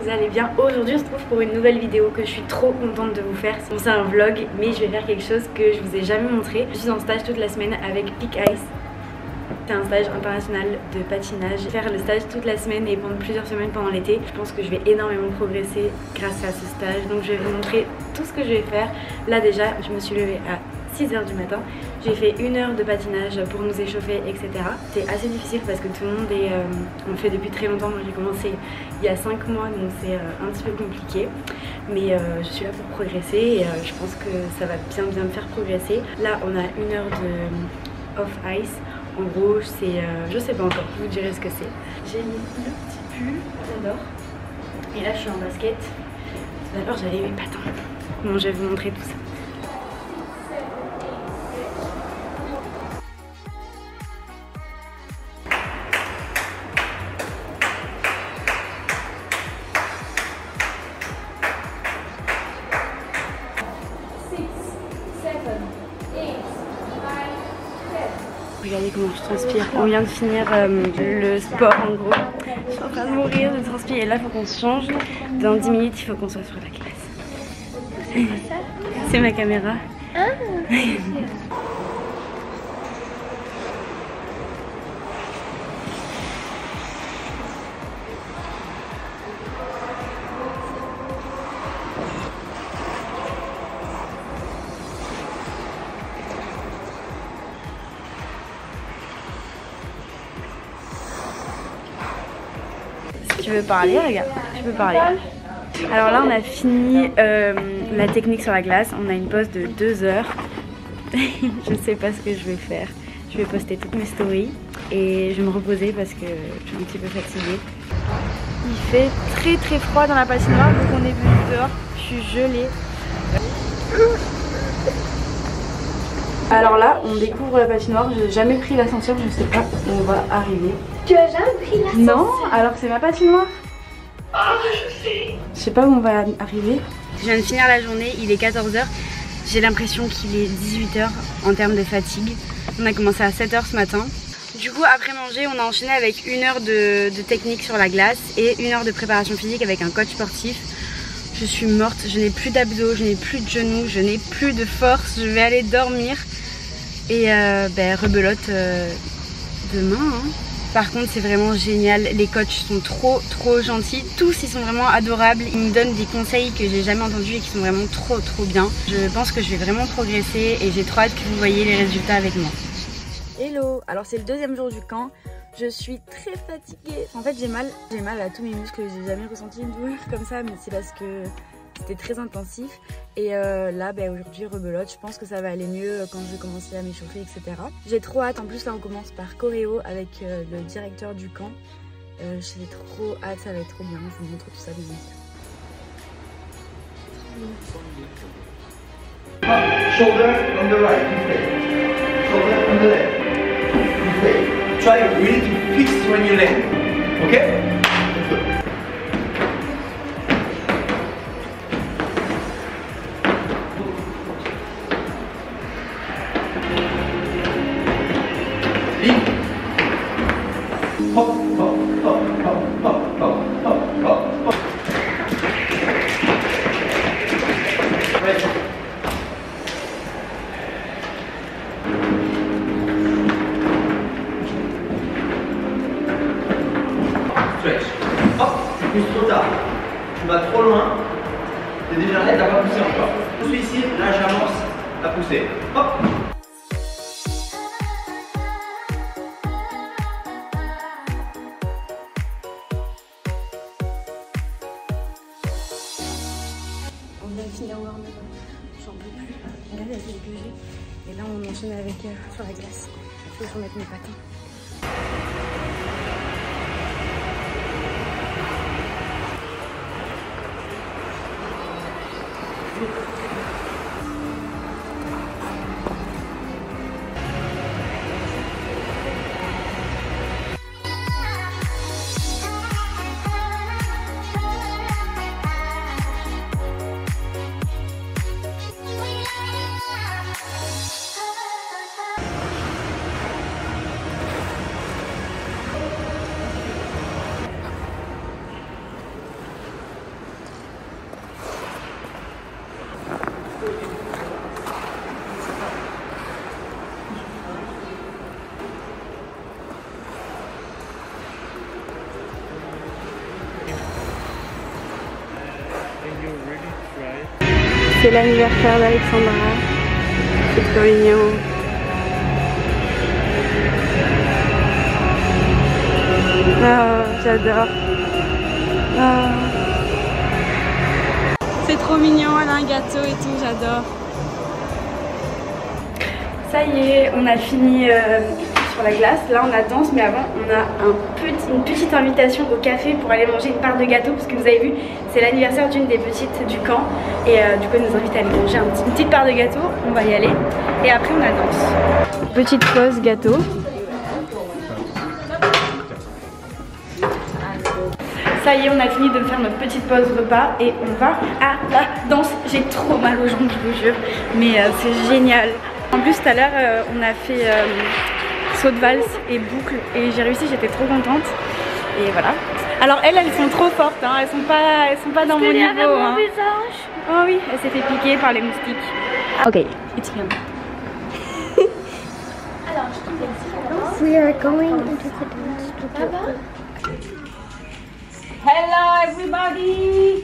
allez bien. Aujourd'hui on se retrouve pour une nouvelle vidéo que je suis trop contente de vous faire. Bon, c'est un vlog mais je vais faire quelque chose que je vous ai jamais montré. Je suis en stage toute la semaine avec Peak Ice. C'est un stage international de patinage. Je vais faire le stage toute la semaine et pendant plusieurs semaines pendant l'été. Je pense que je vais énormément progresser grâce à ce stage. Donc je vais vous montrer tout ce que je vais faire. Là déjà je me suis levée à 6h du matin. J'ai fait 1 heure de patinage pour nous échauffer, etc. C'est assez difficile parce que tout le monde est, on le fait depuis très longtemps. Moi j'ai commencé il y a 5 mois donc c'est un petit peu compliqué. Mais je suis là pour progresser et je pense que ça va bien me faire progresser. Là on a 1 heure de off ice. En gros c'est, je sais pas encore, je vous dirai ce que c'est. J'ai mis le petit pull, j'adore. Et là je suis en basket. Tout à l'heure j'avais mes patins. Bon, je vais vous montrer tout ça. Regardez comment je transpire. On vient de finir le sport en gros. Je suis en train de mourir de transpirer. Et là il faut qu'on se change. Dans 10 minutes il faut qu'on soit sur la classe. C'est ma caméra. Tu veux parler, regarde, tu peux parler. Alors là on a fini la technique sur la glace, on a une pause de 2 heures. Je sais pas ce que je vais faire. Je vais poster toutes mes stories et je vais me reposer parce que je suis un petit peu fatiguée. Il fait très froid dans la patinoire donc on est venu dehors, je suis gelée. Alors là on découvre la patinoire, j'ai jamais pris l'ascenseur, je sais pas où on va arriver. Tu as jamais pris l'ascenseur? Non, alors que c'est ma patinoire. Ah, je sais. Je sais pas où on va arriver. Je viens de finir la journée, il est 14h. J'ai l'impression qu'il est 18h en termes de fatigue. On a commencé à 7h ce matin. Du coup, après manger, on a enchaîné avec 1 heure de technique sur la glace et 1 heure de préparation physique avec un coach sportif. Je suis morte, je n'ai plus d'abdos, je n'ai plus de genoux, je n'ai plus de force. Je vais aller dormir et rebelote demain. Hein. Par contre c'est vraiment génial, les coachs sont trop gentils, tous ils sont vraiment adorables, ils me donnent des conseils que j'ai jamais entendus et qui sont vraiment trop bien. Je pense que je vais vraiment progresser et j'ai trop hâte que vous voyez les résultats avec moi. Hello, alors c'est le 2e jour du camp, je suis très fatiguée. En fait j'ai mal à tous mes muscles, j'ai jamais ressenti une douleur comme ça mais c'est parce que c'était très intensif et là aujourd'hui rebelote, je pense que ça va aller mieux quand je vais commencer à m'échauffer etc. J'ai trop hâte, en plus là on commence par choréo avec le directeur du camp. J'ai trop hâte, ça va être trop bien, je vous montre tout ça bien. Shoulder on the right, deflate. Shoulder on the left, deflate. Try really to fix when you land, okay? Hop, hop, hop, hop, hop, hop, hop, hop, hop. Right. Stretch. Hop, tu pousses trop tard. Tu vas trop loin. T'es déjà là, t'as pas poussé encore. Je suis ici, là j'avance à pousser. Hop. Finir au warm-up, j'en peux plus. Regardez la tête que j'ai. Et là on enchaîne avec sur la glace. Il faut remettre mes patins. C'est l'anniversaire d'Alexandra. C'est trop mignon. Oh, j'adore. Oh. C'est trop mignon, elle a un gâteau et tout, j'adore. Ça y est, on a fini sur la glace. Là on a danse, mais avant on a une petite invitation au café pour aller manger une part de gâteau. Parce que vous avez vu, c'est l'anniversaire d'une des petites du camp. Et du coup elle nous invite à aller manger une petite part de gâteau. On va y aller. Et après on a danse. Petite pause gâteau. Ça y est, on a fini de faire notre petite pause repas et on va à la danse. J'ai trop mal aux jambes, je vous jure, mais c'est génial. En plus, tout à l'heure, on a fait saut de valse et boucle et j'ai réussi, j'étais trop contente. Et voilà. Alors elles sont trop fortes, hein. Elles sont pas dans mon niveau. Hein. Oh oui, elle s'est fait piquer par les moustiques. Ok, it's him. We are going into the dance studio. Hello everybody!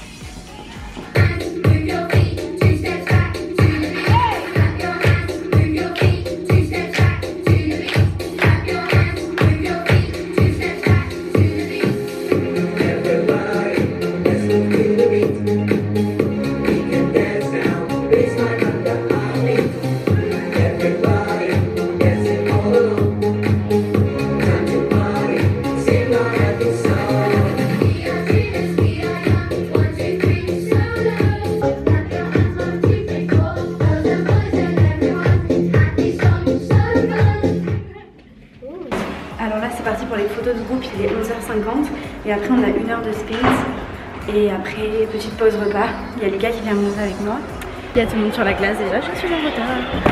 De groupe, il est 11h50 et après on a 1 heure de spins et après petite pause repas. Il y a Lucas qui vient manger avec moi. Il y a tout le monde sur la glace déjà, je suis en retard.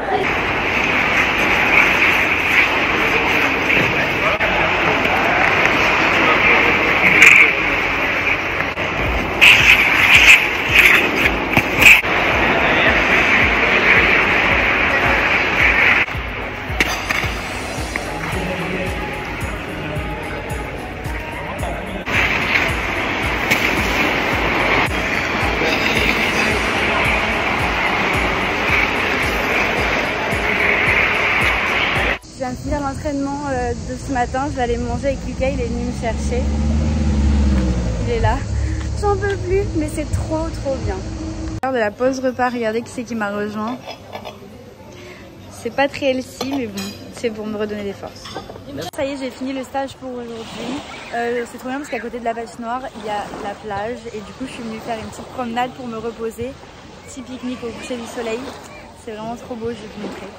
Je viens de finir l'entraînement de ce matin, je vais aller manger avec Lucas, il est venu me chercher. Il est là. J'en peux plus, mais c'est trop bien. Lors de la pause repas, regardez qui c'est qui m'a rejoint. C'est pas très healthy, mais bon, c'est pour me redonner des forces. Ça y est, j'ai fini le stage pour aujourd'hui. C'est trop bien parce qu'à côté de la patinoire, il y a la plage et du coup, je suis venue faire une petite promenade pour me reposer. Petit pique-nique au coucher du soleil. C'est vraiment trop beau, je vais vous montrer.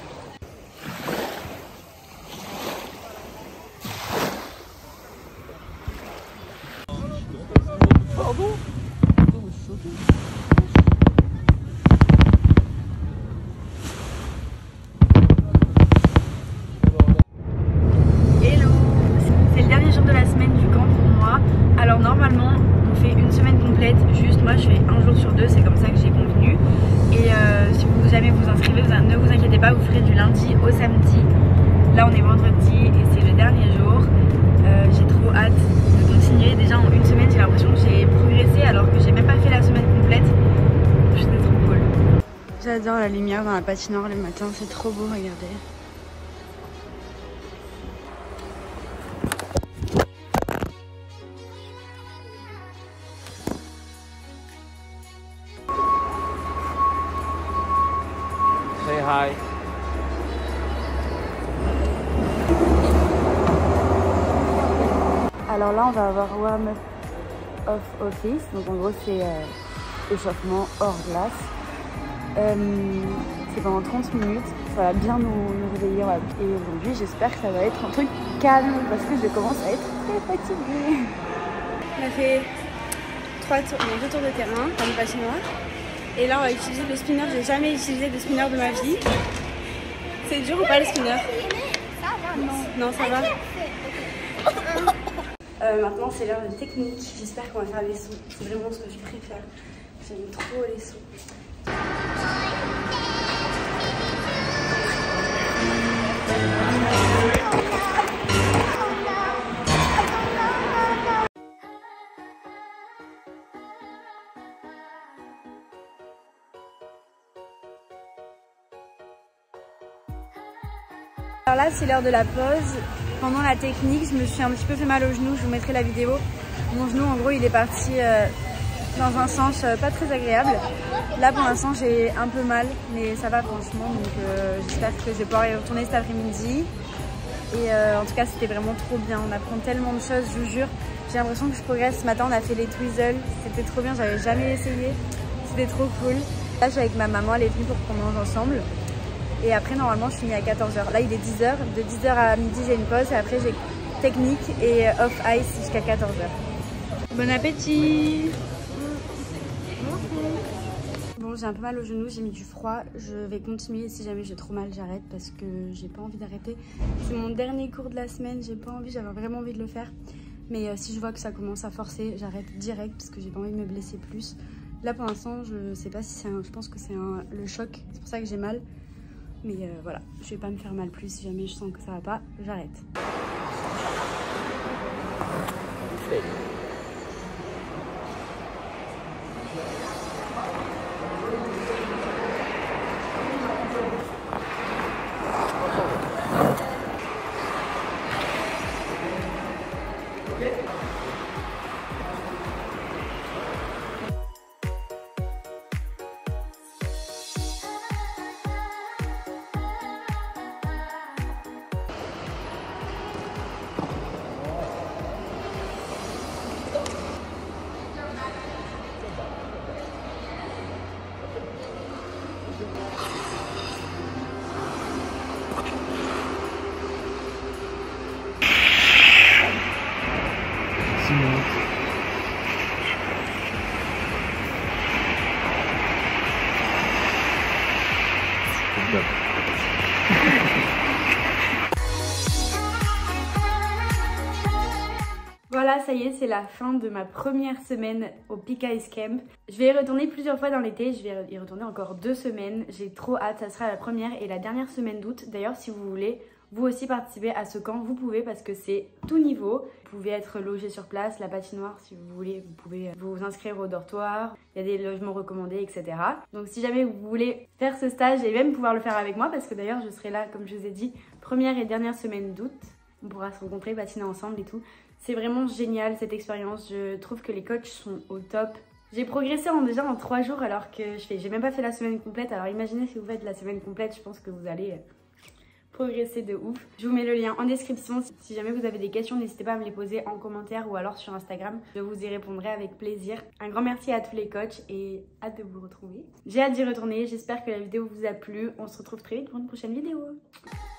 Juste moi je fais un jour sur deux, c'est comme ça que j'ai convenu. Et si vous jamais vous inscrivez, ne vous inquiétez pas, vous ferez du lundi au samedi. Là on est vendredi et c'est le dernier jour. J'ai trop hâte de continuer. Déjà en une semaine j'ai l'impression que j'ai progressé alors que j'ai même pas fait la semaine complète. C'était trop cool. J'adore la lumière dans la patinoire le matin, c'est trop beau, regardez. Hi. Alors là on va avoir warm-up off office, donc en gros c'est échauffement hors glace. C'est pendant 30 minutes, ça va bien nous réveiller. Et aujourd'hui j'espère que ça va être un truc calme parce que je commence à être très fatiguée. On a fait 2 tours de terrain dans le patinoire. Et là on va utiliser le spinner, j'ai jamais utilisé de spinner de ma vie. C'est dur ou pas le spinner? Non, ça va. Maintenant c'est l'heure de technique, j'espère qu'on va faire les sons, c'est vraiment ce que je préfère. J'aime trop les sons. Alors là c'est l'heure de la pause. Pendant la technique je me suis un petit peu fait mal au genou, je vous mettrai la vidéo. Mon genou en gros il est parti dans un sens pas très agréable. Là pour l'instant j'ai un peu mal mais ça va franchement, donc j'espère que je vais pouvoir y retourner cet après-midi. Et en tout cas c'était vraiment trop bien, on apprend tellement de choses, je vous jure. J'ai l'impression que je progresse. Ce matin on a fait les twizzles, c'était trop bien, j'avais jamais essayé, c'était trop cool. Là je suis avec ma maman, elle est venue pour qu'on mange ensemble. Et après normalement je finis à 14h. Là il est 10h, de 10h à midi j'ai une pause et après j'ai technique et off ice jusqu'à 14h. Bon appétit. Bon j'ai un peu mal au genou, j'ai mis du froid. Je vais continuer, si jamais j'ai trop mal j'arrête parce que j'ai pas envie d'arrêter. C'est mon dernier cours de la semaine, j'ai pas envie, j'avais vraiment envie de le faire. Mais si je vois que ça commence à forcer, j'arrête direct parce que j'ai pas envie de me blesser plus. Là pour l'instant je sais pas si c'est un, je pense que c'est le choc, c'est pour ça que j'ai mal. Mais voilà, je vais pas me faire mal plus, si jamais je sens que ça va pas, j'arrête. Voilà, ça y est, c'est la fin de ma première semaine au Peak Ice Camp. Je vais y retourner plusieurs fois dans l'été, je vais y retourner encore 2 semaines. J'ai trop hâte, ça sera la première et la dernière semaine d'août. D'ailleurs, si vous voulez vous aussi participer à ce camp, vous pouvez parce que c'est tout niveau. Vous pouvez être logé sur place, la patinoire si vous voulez, vous pouvez vous inscrire au dortoir. Il y a des logements recommandés, etc. Donc si jamais vous voulez faire ce stage et même pouvoir le faire avec moi, parce que d'ailleurs je serai là, comme je vous ai dit, première et dernière semaine d'août. On pourra se rencontrer, patiner ensemble et tout. C'est vraiment génial cette expérience, je trouve que les coachs sont au top. J'ai progressé déjà en 3 jours alors que j'ai même pas fait la semaine complète. Alors imaginez si vous faites la semaine complète, je pense que vous allez progresser de ouf. Je vous mets le lien en description. Si jamais vous avez des questions, n'hésitez pas à me les poser en commentaire ou alors sur Instagram. Je vous y répondrai avec plaisir. Un grand merci à tous les coachs et hâte de vous retrouver. J'ai hâte d'y retourner, j'espère que la vidéo vous a plu. On se retrouve très vite pour une prochaine vidéo.